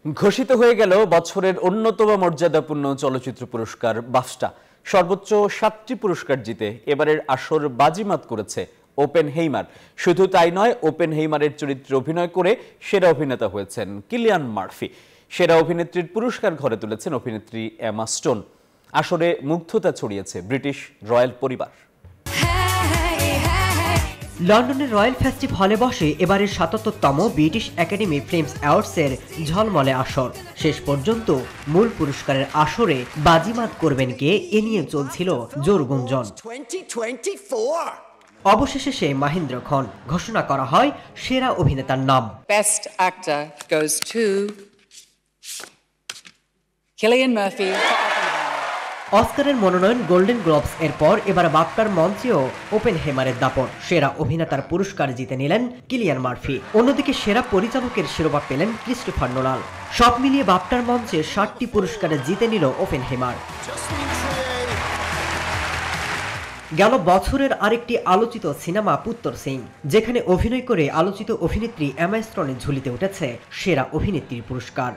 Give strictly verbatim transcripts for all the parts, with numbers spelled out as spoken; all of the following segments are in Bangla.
ঘোষিত হয়ে গেল বছরের অন্যতম মর্যাদাপূর্ণ চলচ্চিত্র পুরস্কার বাফটা। সর্বোচ্চ সাতটি পুরস্কার জিতে এবারের আসর বাজিমাত করেছে ওপেনহেইমার। শুধু তাই নয়, ওপেনহেইমারের চরিত্রে অভিনয় করে সেরা অভিনেতা হয়েছেন কিলিয়ান মার্ফি। সেরা অভিনেত্রীর পুরস্কার ঘরে তুলেছেন অভিনেত্রী এমা স্টোন। আসরে মুগ্ধতা ছড়িয়েছে ব্রিটিশ রয়্যাল পরিবার। লন্ডনের রয়্যাল ফেস্টিভ হলে বসে এবারের সাতাত্তরতম ব্রিটিশ একাডেমি ফিল্মস অ্যাওয়ার্ডসের ঝলমলে আসর। শেষ পর্যন্ত মূল পুরস্কারের আসরে বাজিমাত করবেন কে, এ নিয়ে চলছিল জোর গুঞ্জন। অবশেষে সে মহেন্দ্র খন ঘোষণা করা হয় সেরা অভিনেতার নাম। Best actor goes to Cillian Murphy. অস্কারের মনোনয়ন গোল্ডেন গ্লোবস এর পর এবার বাফটার মঞ্চেও ওপেনহেইমারের দাপট। সেরা অভিনেতার পুরস্কার জিতে নিলেন কিলিয়ান মার্ফি। অন্যদিকে সেরা পরিচালকের শিরোপা পেলেন ক্রিস্টোফার নোলান। সব মিলিয়ে বাফটার মঞ্চে ষাটটি পুরস্কারে জিতে নিল ওপেনহেইমার। গেল বছরের আরেকটি আলোচিত সিনেমা পুত্তর সিং, যেখানে অভিনয় করে আলোচিত অভিনেত্রী এমা স্টোনের ঝুলিতে উঠেছে সেরা অভিনেত্রীর পুরস্কার।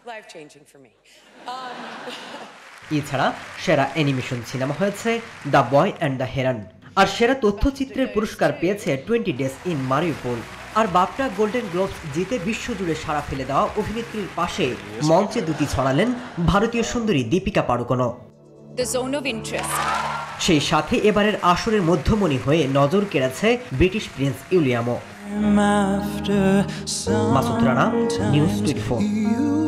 এছাড়া সেরা অ্যানিমেশন সিনেমা হয়েছে The Boy and the Heron. আর সেরা তথ্যচিত্রের পুরস্কার পেয়েছে টোয়েন্টি ডেজ ইন মারিউপোল। আর বাফটা গোল্ডেন গ্লোবস জিতে বিশ্বজুড়ে সাড়া ফেলে দেওয়া অভিনেত্রীর পাশে মঞ্চে দুটি ছড়ালেন ভারতীয় সুন্দরী দীপিকা পাড়ুকোনও। সেই সাথে এবারের আসরের মধ্যমণি হয়ে নজর কেড়েছে ব্রিটিশ প্রিন্স উইলিয়ামও। Masud Rana, News twenty four.